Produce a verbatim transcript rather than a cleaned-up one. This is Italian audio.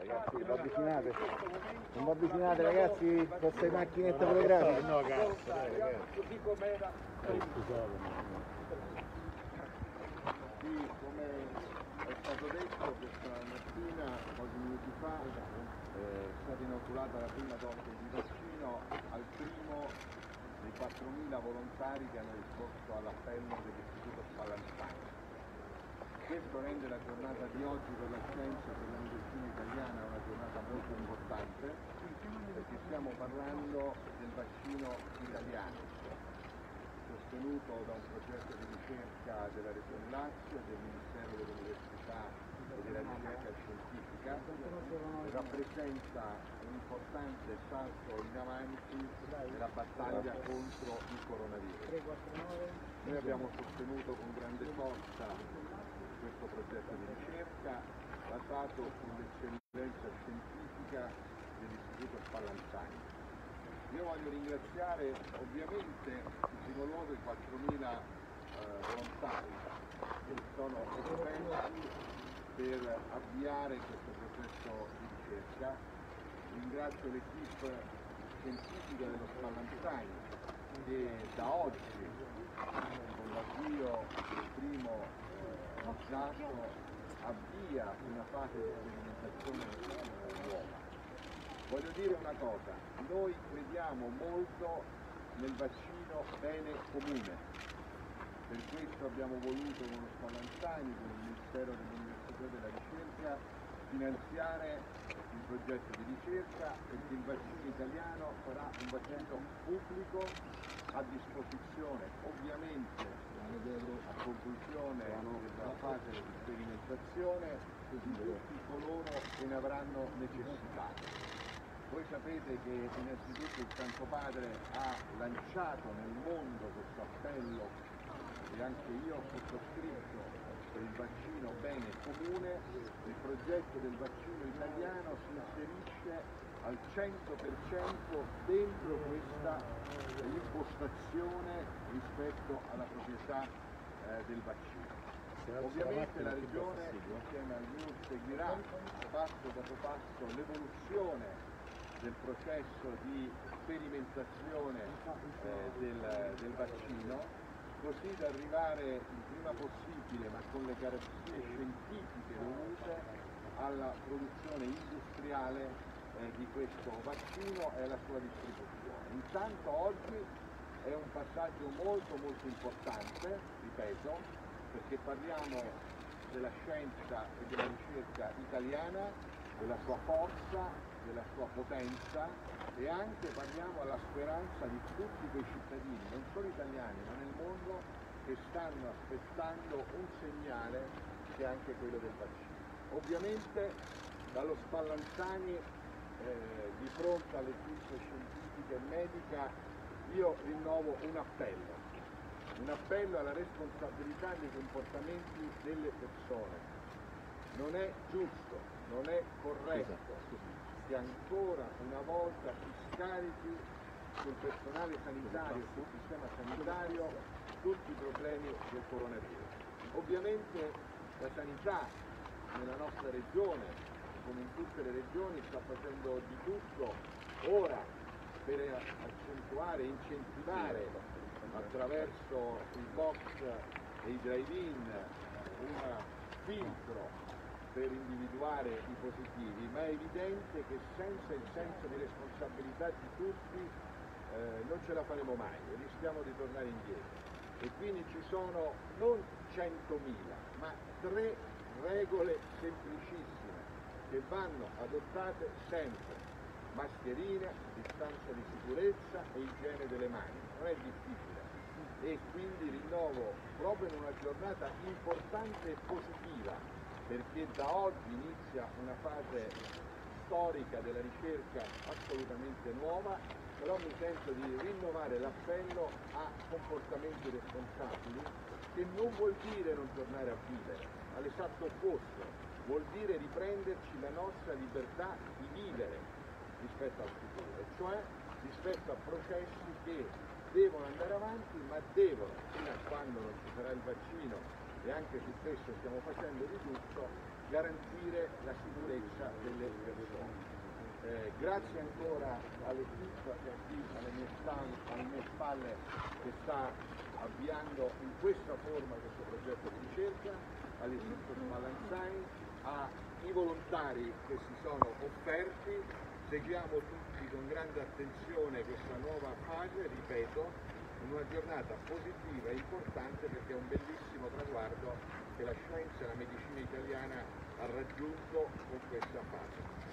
ragazzi, vi avvicinate. Non vi avvicinate ragazzi, con queste macchinette fotografiche. No, cazzo, dai ragazzi. Sì, come è stato detto questa mattina, pochi minuti fa, è stata inoculata la prima dose di vaccino al primo dei quattromila volontari che hanno risposto all'appello dell'Istituto Spallanzani. Questo rende la giornata di oggi per la scienza e per la medicina italiana una giornata molto importante, perché stiamo parlando del vaccino italiano, sostenuto da un progetto di ricerca della Regione Lazio, del Ministero dell'Università e della Ricerca Scientifica, e rappresenta un importante salto in avanti nella battaglia contro il coronavirus. Noi abbiamo sostenuto con grande forza questo progetto di ricerca basato sull'eccellenza scientifica dell'Istituto Spallanzani. Io voglio ringraziare ovviamente in primo luogo i quattromila eh, volontari che sono esistenti per avviare questo processo di ricerca. Ringrazio l'equipe scientifica dello Spallanzani che da oggi, con l'avvio del primo dato, avvia una fase di sperimentazione nuova. Voglio dire una cosa, noi crediamo molto nel vaccino bene comune, per questo abbiamo voluto con lo Spallanzani, con il Ministero dell'Università e della Ricerca, finanziare il progetto di ricerca, perché il vaccino italiano sarà un vaccino pubblico a disposizione ovviamente a conclusione della fase di sperimentazione di tutti coloro che ne avranno necessità. Voi sapete che innanzitutto il Santo Padre ha lanciato nel mondo questo appello e anche io ho sottoscritto per il vaccino bene comune. Il progetto del vaccino italiano si inserisce al cento per cento dentro questa impostazione rispetto alla proprietà eh, del vaccino. Ovviamente la Regione insieme al M I U R seguirà passo dopo passo l'evoluzione del processo di sperimentazione eh, del, del vaccino, così da arrivare il prima possibile, ma con le garanzie scientifiche dovute, alla produzione industriale eh, di questo vaccino e alla sua distribuzione. Intanto oggi è un passaggio molto molto importante, ripeto, perché parliamo della scienza e della ricerca italiana, della sua forza, della sua potenza, e anche parliamo alla speranza di tutti quei cittadini, non solo italiani ma nel mondo, che stanno aspettando un segnale che è anche quello del vaccino. Ovviamente dallo Spallanzani eh, di fronte all'equipe scientifica e medica io rinnovo un appello, un appello alla responsabilità dei comportamenti delle persone. Non è giusto, non è corretto che ancora una volta si scarichi sul personale sanitario, sul sistema sanitario, tutti i problemi del coronavirus. Ovviamente la sanità nella nostra regione, come in tutte le regioni, sta facendo di tutto ora per accentuare e incentivare attraverso il box e i drive-in un filtro per individuare i positivi, ma è evidente che senza il senso di responsabilità di tutti eh, non ce la faremo mai e rischiamo di tornare indietro. E quindi ci sono non centomila, ma tre regole semplicissime che vanno adottate sempre: mascherine, distanza di sicurezza e igiene delle mani. Non è difficile. E quindi rinnovo, proprio in una giornata importante e positiva, perché da oggi inizia una fase storica della ricerca assolutamente nuova, però mi sento di rinnovare l'appello a comportamenti responsabili, che non vuol dire non tornare a vivere, ma l'esatto opposto, vuol dire riprenderci la nostra libertà di vivere rispetto al futuro, cioè rispetto a processi che devono andare avanti, ma devono, fino a quando non ci sarà il vaccino, e anche su questo stiamo facendo di tutto, garantire la sicurezza delle persone. Eh, grazie ancora all'equipe che è qui alle mie, spalle, alle mie spalle che sta avviando in questa forma questo progetto di ricerca, all'Istituto Spallanzani, ai volontari che si sono offerti. Seguiamo tutti con grande attenzione questa nuova fase, ripeto, in una giornata positiva e importante perché è un bellissimo traguardo che la scienza e la medicina italiana ha raggiunto con questa fase.